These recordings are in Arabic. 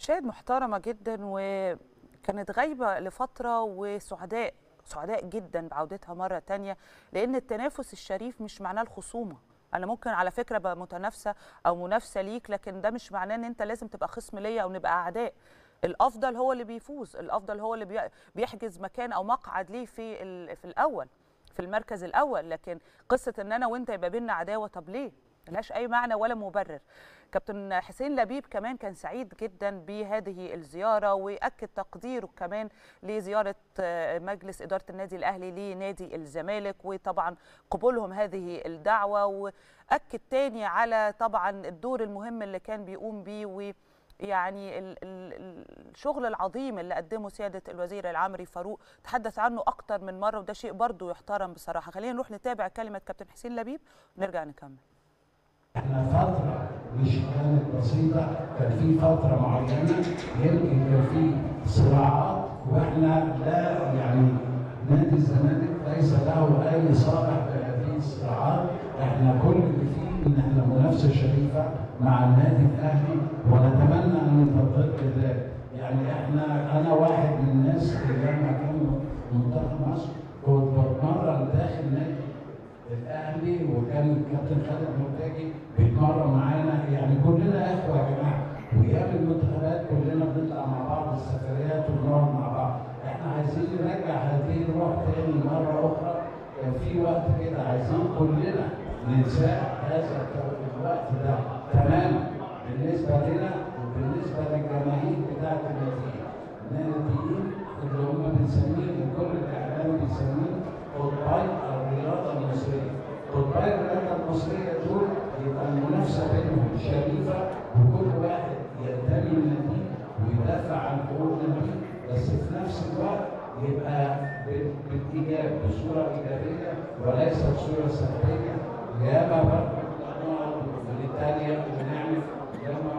مشاهد محترمة جدا وكانت غايبة لفترة وسعداء جدا بعودتها مرة تانية، لأن التنافس الشريف مش معناه الخصومة. أنا ممكن على فكرة بقى متنافسة أو منافسة ليك، لكن ده مش معناه إن أنت لازم تبقى خصم ليا أو نبقى أعداء. الأفضل هو اللي بيفوز، الأفضل هو اللي بيحجز مكان أو مقعد ليه في الأول، في المركز الأول. لكن قصة إن أنا وأنت يبقى بينا عداوة، طب ليه؟ ملهاش أي معنى ولا مبرر. كابتن حسين لبيب كمان كان سعيد جدا بهذه الزيارة، وأكد تقديره كمان لزيارة مجلس إدارة النادي الأهلي لنادي الزمالك، وطبعا قبولهم هذه الدعوة، وأكد تاني على طبعا الدور المهم اللي كان بيقوم بيه، يعني الشغل العظيم اللي قدمه سيادة الوزير العمري فاروق تحدث عنه أكتر من مرة، وده شيء برضه يحترم بصراحة. خلينا نروح نتابع كلمة كابتن حسين لبيب ونرجع نكمل. احنا فترة مش كانت بسيطة، كان في فترة معينة يمكن كان في صراعات، واحنا لا يعني نادي الزمالك ليس له أي صالح في هذه الصراعات. احنا كل اللي فيه إن احنا منافسة شريفة مع النادي الأهلي، ونتمنى أن تظل ذلك. يعني أنا واحد من الناس اللي لما كان منتخب مصر كنت بتمرن داخل نادي الاهلي، وكان الكابتن خالد مرتجي بيتمرن معانا، يعني كلنا اخوه يا جماعه. وايام المنتخبات كلنا بنطلع مع بعض السفريات ونقعد مع بعض. احنا عايزين نرجع هذه الروح تاني مره اخرى. كان في وقت كده عايزين كلنا ننساه هذا الوقت ده تماما بالنسبه لنا وبالنسبه للجماهير بتاعت الناديين. الناديين اللي هم بنسميه كل الاعلام بيسميه قطبي الرياضه المصريه. قطبي الرياضه المصريه دول يبقى المنافسه بينهم شريفه، وكل واحد ينتمي لناديه ويدافع عن حقوق ناديه، بس في نفس الوقت يبقى بالايجاب، بصوره ايجابيه وليست صوره سلبيه. ياما برضه نقعد ونتريق ونعمل ياما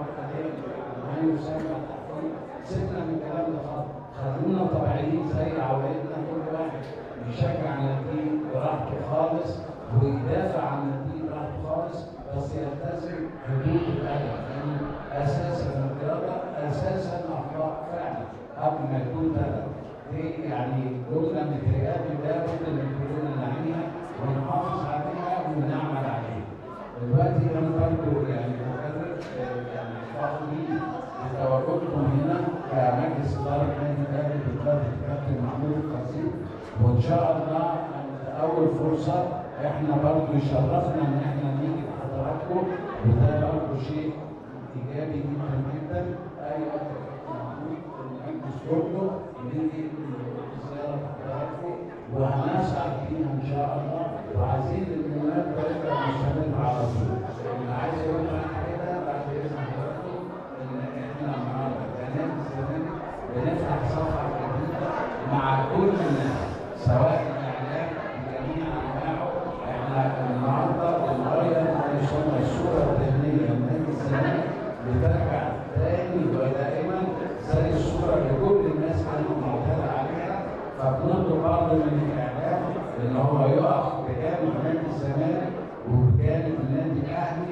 ما يسمى التحقيق. سيبنا من الكلام ده خالص، خلونا طبيعيين زي عوايدنا. كل واحد يشجع ناديه براحته خالص ويدافع عن ناديه براحته خالص، بس يلتزم حدود الادب، لان اساسا الرياضه اساسا اخلاق فعلا قبل ما يكون ادب. دي يعني جمله متهيألي لابد ان كلنا نعيها ونحافظ عليها ونعمل عليها. دلوقتي انا برضه يعني بكرر يعني فخورين بتواجدكم هنا كمجلس اداره النادي الاهلي بقياده الكابتن محمود الخطيب، وان شاء الله اول فرصه احنا برضه يشرفنا ان احنا نيجي لحضراتكم، وده برضه شيء ايجابي جدا جدا. اي وقت محمود المجلس كله نيجي زياره حضراتكم وهنسعد فيها ان شاء الله، وعايزين المناسبه تبقى مستمره على طول. عايز اقول لك كده بعد اذن حضراتكم ان احنا النهارده كنادي الزمالك بنفتح صفحه جديده مع كل الناس سواء الاعلام بجميع انواعه. احنا النهارده بنغير ما يسمى الصوره الذهنيه لنادي الزمالك، بترجع تاني ودائما زي الصوره اللي كل الناس كانت معتاده عليها. فبنطلب برضه من الاعلام ان هو يقف بجانب نادي الزمالك وبجانب النادي الاهلي،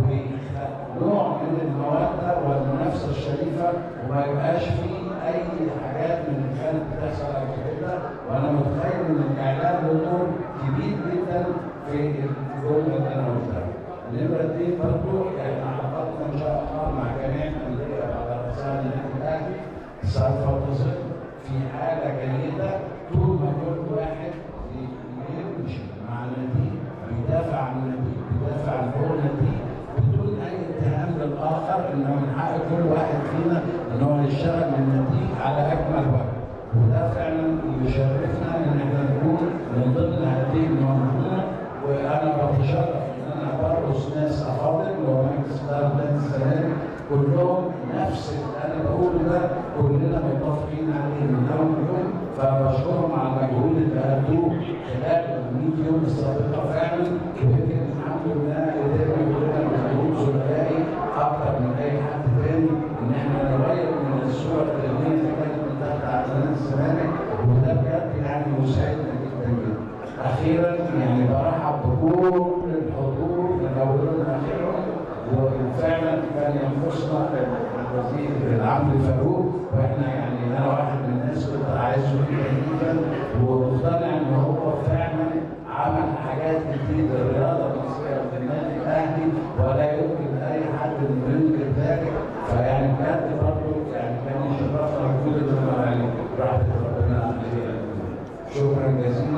ونوع من الموده والمنافسه الشريفه، وما يبقاش فيه اي حاجات من اللي كانت بتحصل قبل كده. وانا متخيل ان الاعلام له دور كبير جدا في الجمله اللي انا قلتها. النمره 2 برضه احنا علاقاتنا ان شاء الله مع جميع الانديه على رسائل النادي الاهلي سوف تظل في حاله جيده طول ما كل واحد يمشي مع ناديه، بيدافع عن ناديه، بيدافع عن حقوق ناديه بدون اي اتهام للاخر. انه من حق كل واحد فينا ان هو يشتغل من ناديه على اكمل وجه، وده فعلا يشرفنا ان احنا نكون من ضمن هذه المنظومه. وانا بتشرف ان انا برقص ناس افاضل ومجلس اداره نادي الزمالك كلهم نفس اللي انا بقوله ده كلنا متفقين عليه من يوم ليوم. فبشكرهم على المجهود اللي أدوه خلال ال 100 يوم السابقه فعلا، ويمكن الحمد لله قدرنا كلنا بمجهود ثلاثي اكثر من اي حد تاني ان احنا نغير من الصوره الذهنيه اللي كانت منتهيه على نادي الزمالك، وده بجد يعني مساعدنا جدا جدا. اخيرا يعني برحب بكل الحضور من اولهم لاخرهم، وفعلا كان ينقصنا الوزير العم فاروق، واحنا يعني انا واحد من الناس كنت عايزه جدا ومقتنع ان هو فعلا عمل حاجات كتير للرياضه المصريه والنادي الاهلي ولا يمكن اي حد انه ينكر ذلك. فيعني بجد برضه يعني كان يشرفنا وجود يعني رحمه ربنا عليه. شكرا جزيلا.